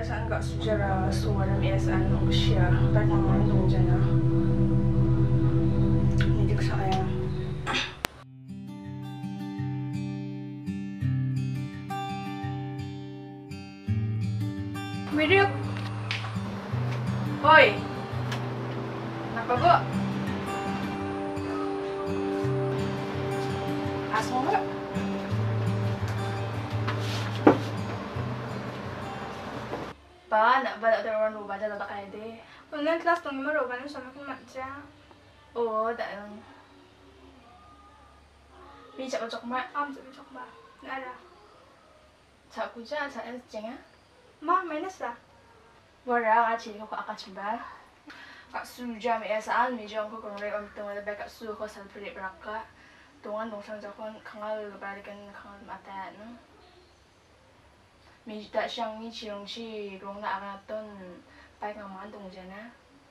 Biasaan Kak sejarah suara biasaan usia baik mengandung jana. Ini juga saya. Video. Oi. Kenapa, Bu? Asma, Bu? Ba, nak balik dari orang rumah jalan tak ada. Online kelas tong ima roban sama kan macam. Oh, tak yang. Bijak macam mak. Am jadi coba. Nggak ada. Cak kuja, cak es jengah. Ma minus lah. Warang aci ko akan coba. Kak su jam esaan mi jam ko kung rei om tong ada kak su ko sal pili beraka. Tungan dong sang jakon kangal balikan kangal mata no. Mi tak siang ni ciong si rong na akan ton pai kang mandong jana.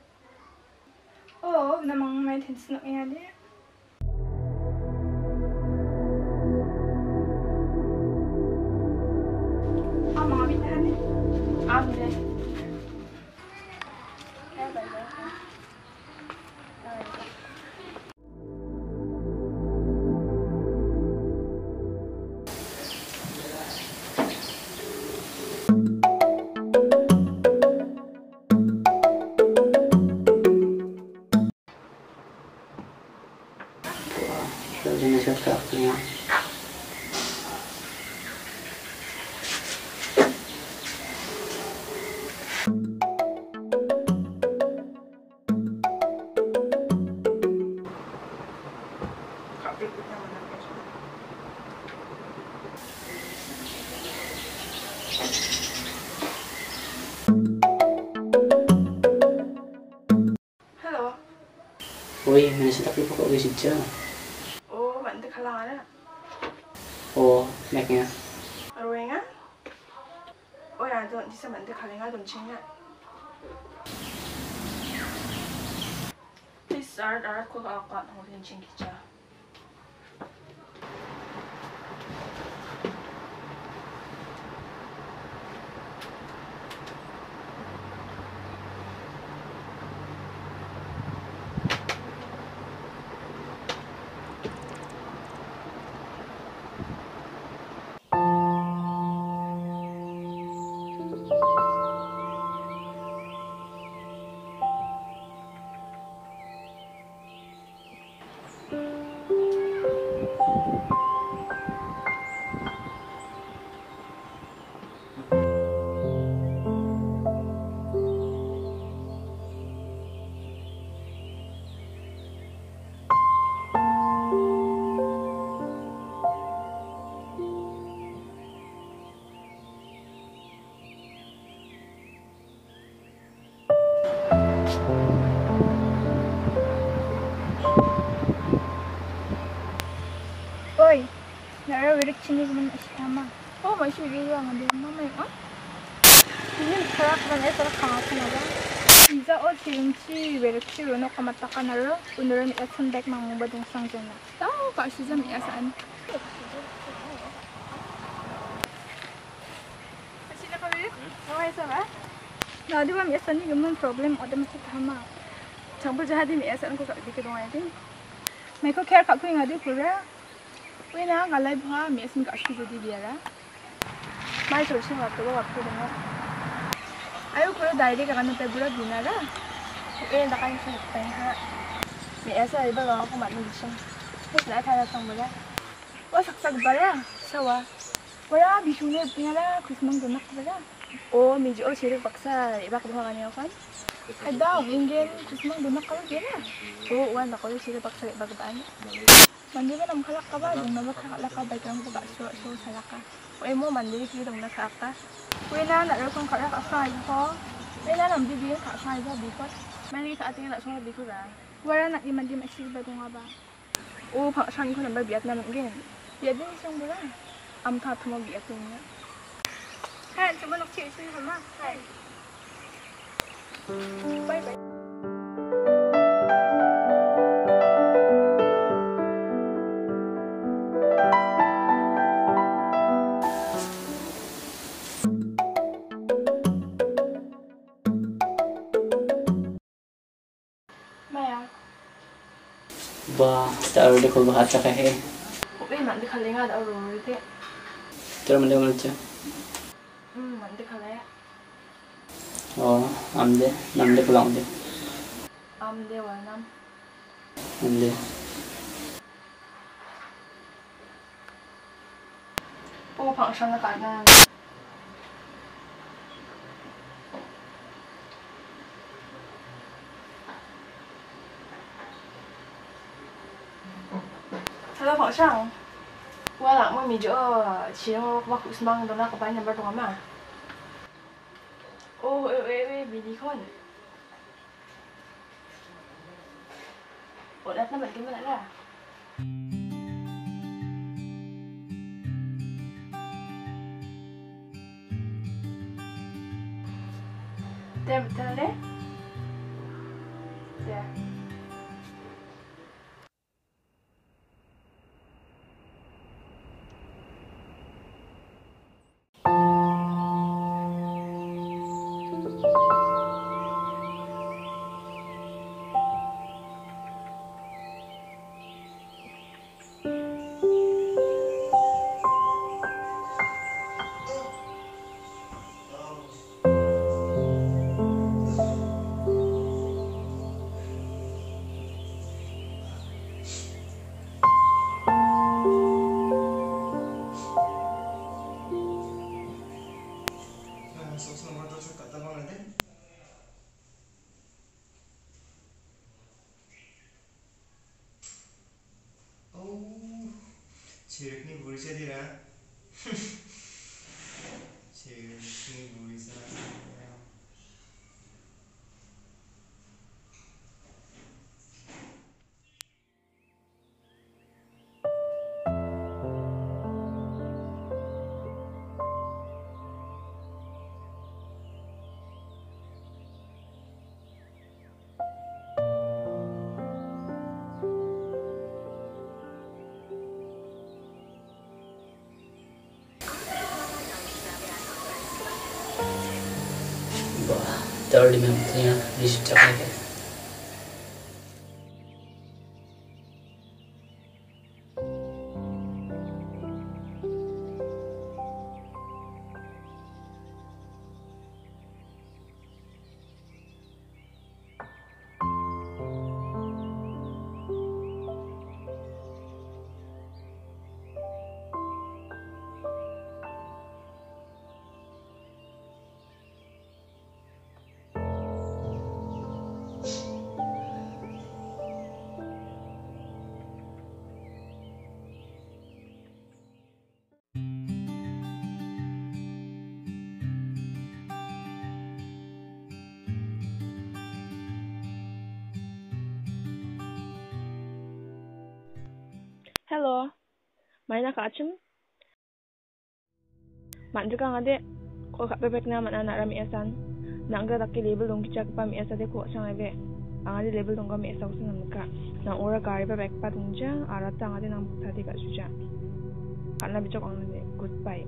Oh, namang may tension nak yang dia. Ah, mga bitahan ni. Amde. Jenis aktornya. Kak berikutnya mana biasa? Halo. Woi, mana sih tapi pokok gue sih. Oh, bantu kalang ada. Oh, naiknya. Aruenga? Oh ya, tuh bisa bantu kalang ada cingnya. Please, arat ko kakak ngomongin cing kita. Oi, nara wirik sini teman sama. Oh, masih video yang ada mama ya? Ini kerak dan salah kangen apa? Iza oh ciumci wirik sih lono kamatakan nara. Beneran action back mang badung sang jana. Tahu kak sih jam biasaan. Masih nak wirik? Oh, sama. Nah, di mana biasa ni gemuk problem ada macam sama. Campur jahat ni biasaan ko kak dikit dong aja. Mereka care kak ko yang ada pura. Wih na ngalai bha mesin kak sih jadi biara. Mai terus waktu dengan. Ayo kalau dari kan nanti bulat dinara. Nak kain sih tengah. Biasa iba kalau aku mat nulisang. Terus nak tanya sang bulat. Wah sak bara. Sawa. Wala bisunya punya lah. Kusmang donak bara. Oh mejo sirik paksa. Iba kebuka kan ya kan? Ada ingin kusmang donak kalau dia lah. Oh wan aku sirik paksa iba kebaan. Mandi ba nam kalak ka ba? Dong naman kalak ka ba? Kaya mo ba so salaka. Uy mo mandi ki dong nakaka. Uy na kung kalak asay ko. Uy na nam bibi ka asay ba bikot. Mandi ka ating nak so bikot ra. Wala nak di mandi masih ba dong ba? Oh pak sang ko nambah biat na mungkin. Biat din isang bula. Am ta mo biat niya. Hai, coba nak cik sini sama. Hai. Bye bye. Ba, tak ada kau bahasa kayak. Ui, mandi khalinga ada uru itu. Terus mana macam? Mandi khalaya. Oh, namde pulang deh. Amde wanam. Namde. Oh, pangsang na kanan. Hello, pangsang. Wala mo medyo sino ko kusmang doon na kapan number 2 ma. Oh, bili kon. Ulat na balik mo na la. Betul deh. Ya. Çevikni vuruşa değil ha. Çevikni vuruşa. Bah, tak ada mempunyai digital kayak. Hello. Mana ka achum? Man juga ngade ko ka bebek na man anak rami asan. Nangga takki label dong kicak pa mi asa de ko sang ebe. Angade label dong ka mi asa usan namka. Nang ora gari bebek pa dungja arata angade nang tadi ka suja. Karena bicok angade goodbye.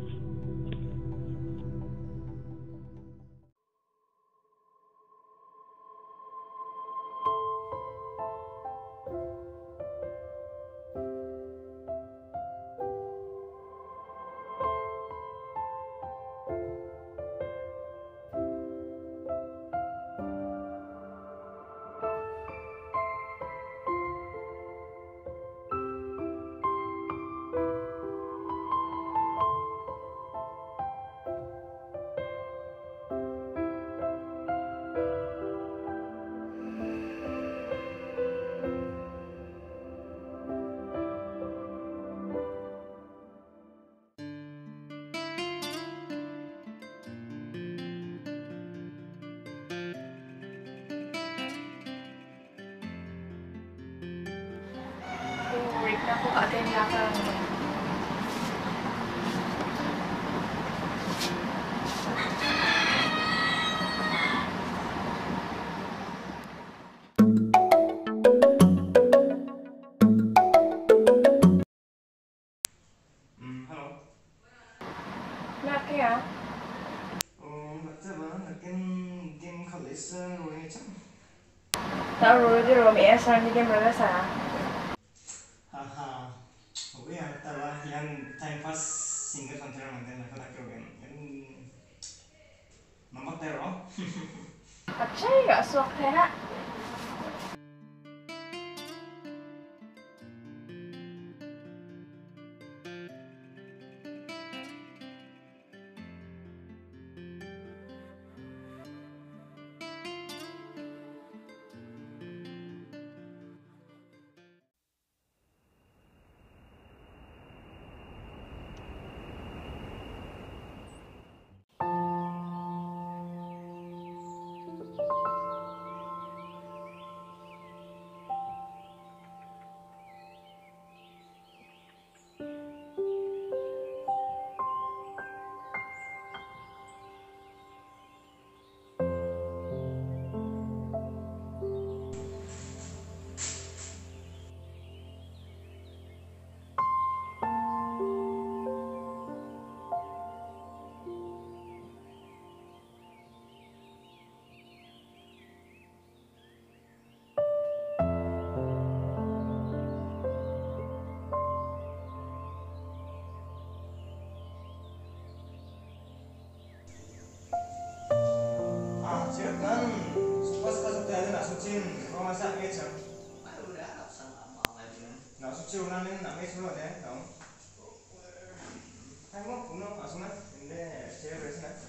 Aku kat atas belakang. Halo. Nak ya? Oh, macam mana? Game kalis orang macam. Tahu dia rom esa ni game berasa. first single container mantan aku tak kira kan. Nampak teror. Percaya gak suak tera? Siap kan? Pas sudah nak suci, kau masak kecap. Udah sama mau lagi. Nak suci ulang ni nak make semua deh, tahu? Kamu puno asuman, ini saya beres nak.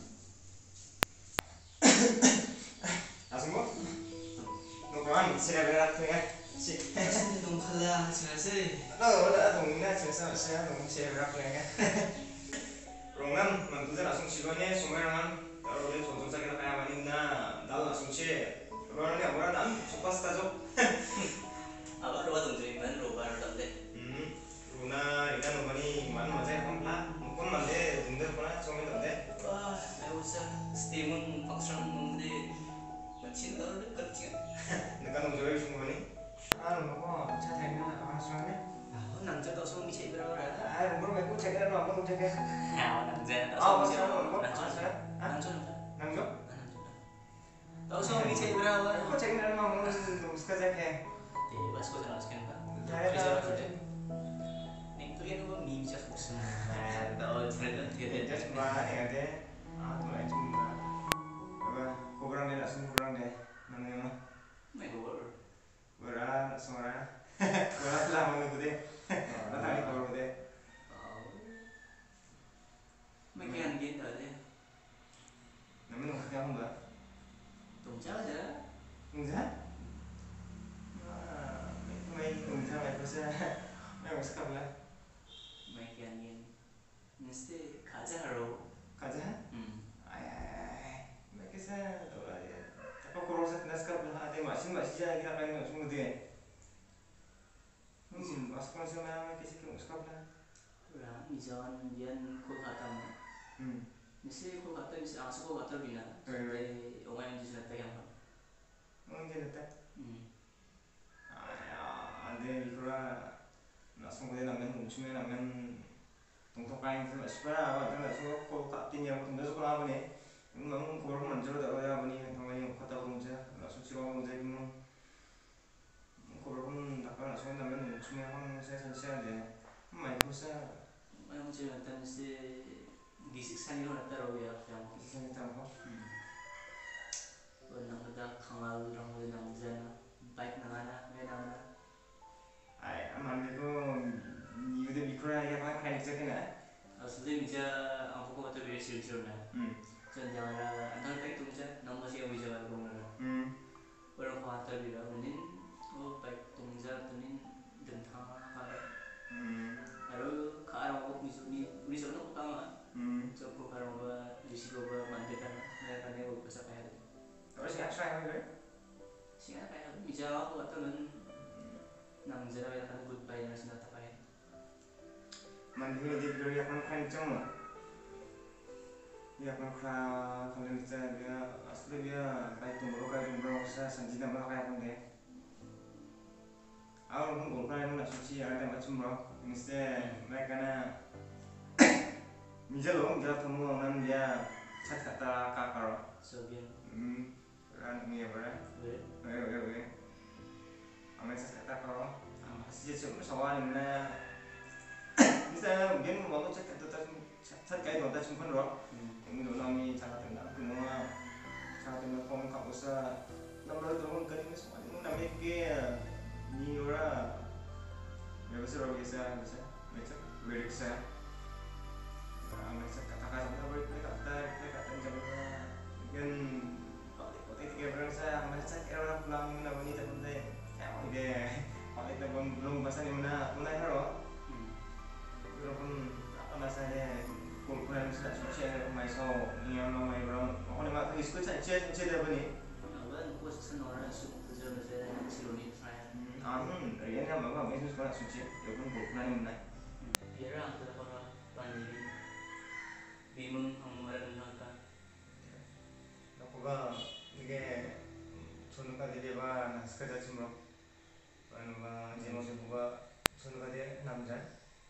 Asumbo? Nukawan, saya berat tu ya. Si. Saya dong kalah sih. Udah tunggunya saya tunggu saya berat tu ya. Rongan, mantu saya langsung silonya, sumerangan. Kalau dia contoh saya kayak mana na, dah langsung sih. Kalau ni orang dan suka stajok. Apa dua tungguin man robar deh. Runa, ini nubani mana macam apa? Mungkin mana tunggu pernah cuma deh. Wah, saya usah steamun paksa mungkin macam itu kerja. Dekat nunggu semua ni. Nunggu chat time na, semuanya. 남자 또 소미 제대로 알아. Rumah aku cek ada apa? Aku cek. 남자 Oh, 또 소미 macam 제대로 apa? 남자 Nangjo? 또 소미 제대로 알아. Aku cek ada apa? Mau suka cek. Bebas kok jelas kan Pak. Saya Bisa dah. sudah. Ning tuh kan gua mimi cak musim. Tahu cerita dia. Just cuma ya deh. Tuh lah cuma. Apa? Kau kurang deh, langsung kurang deh. Mana yang? Megor. Berat, suara. Berat lah mau ikut deh. Nanti kalau deh. Mekian gitu deh. Namanya nggak kamu nggak? 동자 aja. Nggak? Mấy nggak mấy persen. Mấy sekarang lah. Mekian gini. Mesti 가자 하러. Kaja? Mấy cái xe rồi lại. Tapi kalau saya tidak sekarang lah, ada masih aja kita pengen semua deh. Masuk masuk mana kisah kita sekarang lah. Orang misalkan dia kau kata mesti kau kata mesti langsung kau kata bina. Jadi orang yang justru pegang. Mungkin itu. Ada mikro langsung kita namanya cuma namanya untuk kain itu masih berapa? Kita langsung kau katanya untuk besok apa nih? Memang kau orang manjur tak ada apa nih? Namanya kata orang langsung siapa orang itu kau orang tak pernah langsung namanya cuma orang saya sensitif deh. Macam saya Yang cerita mesti disiksa nih orang taruh ya yang kisah kita apa? Benang kita kangal orang benang jana baik nangana menangana. Aman itu udah mikro ya apa kain itu kan? Asli bija aku kau kata biar silsil na. Jangan jangan antara baik tu bija nama siapa bija baru mana. Orang kau kata biar mungkin oh baik tu bija tu ni dentang apa. Lalu kalau aku ni seorang pertama. So aku kalau gua risiko gua mandikan mereka ni gua bisa payah. Terus ya saya apa? Siapa payah? Bisa aku kata men nang jana mereka kan goodbye na sinata payah. Mandi di beli apa kain cuma? Ya apa kalau kita dia asli dia kayak tumbuh saya sanjina malah kayak apa deh. Awal pun golkar yang nak suci ada macam bro. Mesti mereka na misal orang dia temu orang dia cat kata kakak. Sobian. Kan ni apa? Oke. Amat cat kata kakak. Masih cuma soal mana bisa mungkin mau cek itu terkait dengan simpan roh yang dulu kami cara tentang semua cara tentang kom kau usah nomor turun ke ini semua itu namanya ke ni ora ya bisa baca beriksa macam kata-kata berkata jawabnya mungkin kok tiga berasa macam orang pulang namanya terpenting ya ide kalau kita belum bahasa ni mana hero walaupun apa masanya kurang sudah suci mai so ni orang mai orang orang mak isku saja apa ni awal kos senora su kerja saya siloni saya ini nama apa itu sekolah suci walaupun kurang mana biar antara orang panjang bingung orang nangka aku ga 이게 전까지 대바 나스카자 침로 아니면 제모스부가 전까지 남자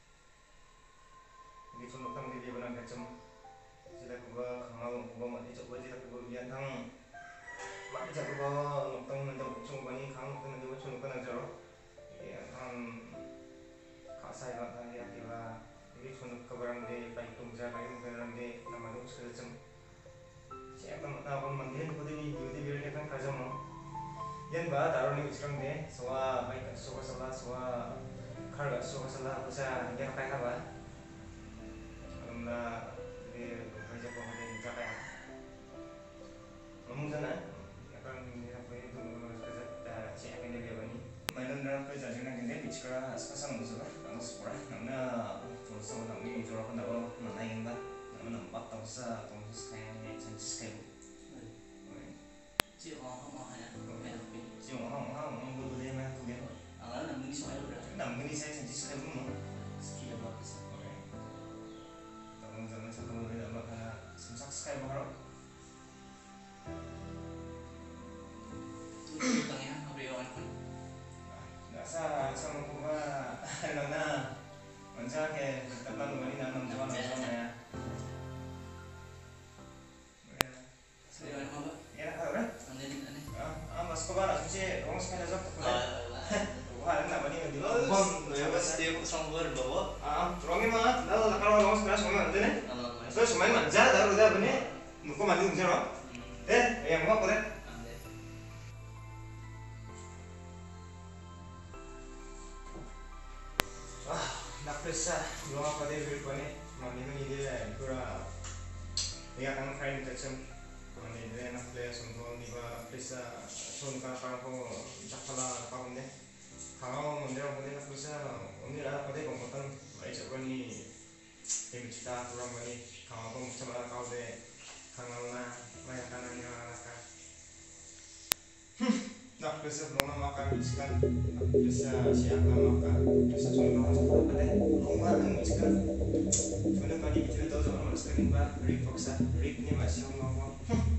이게 전lok당 대비는 같좀 지다 그거 강하고 그거 많이 저거 지다 그거 미안당 많이 잡고 녹당 먼저 총관이 강록당 먼저 전lok당 남자로 이게 강 가사이가 단계 학기가 이게 전록 그거랑데 바이 동자 바이 동자랑데 남아도 그래서 좀 siapa nak mandiin kau ini biar kita kerja mau. Yang bah taruh ni bicara deh, soal baik soal salah soal kerja soal salah bisa yang kayak apa? Karena dia kerja kau ini kayak ngomong sana, ya kan ini apa itu kerja dah siapa yang dia bani. Mainan dalam kerja jangan gini bicara sekarang musuh lah, musuh pura. Namanya terus orang ni jual pun tahu mana yang dah. nampak tahu sa tunggu kayak sensis kayak si orang hanya kayak apa si orang boleh mana tu dia awalnya namun di soal berapa namun ini saya sensis kayak mana sekian berapa sih tahun zaman satu boleh nama karena sensis kayak baru itu tengahnya apa yang kan nggak sah sama gua karena macam kayak teman gua ini nanam jual ya mas ko ba suci orang semuanya jawab tuh wah enak banget di bom ya bos dia kosong bawa orangnya mah kalau orang semuanya semua nanti nih so semuanya manja taruh dia benih nuku mandi nggak sih yang mau apa deh wah nak pesah belum apa deh berikutnya mandi ini dia kurang ya kan kain kecil ini dia nak dia semua ni bah bisa sonka kalau cakala apa ni kalau mendia boleh nak bisa ini ada pada komputer baca ni ini kita kurang ni kalau kamu coba kau deh kalau na banyak kanannya anak nak bisa belum makan sekarang nak bisa siapa makan bisa cuma apa deh rumah ni sekarang cuma kali kita tahu sama sekarang bah rip paksa rip ni masih mau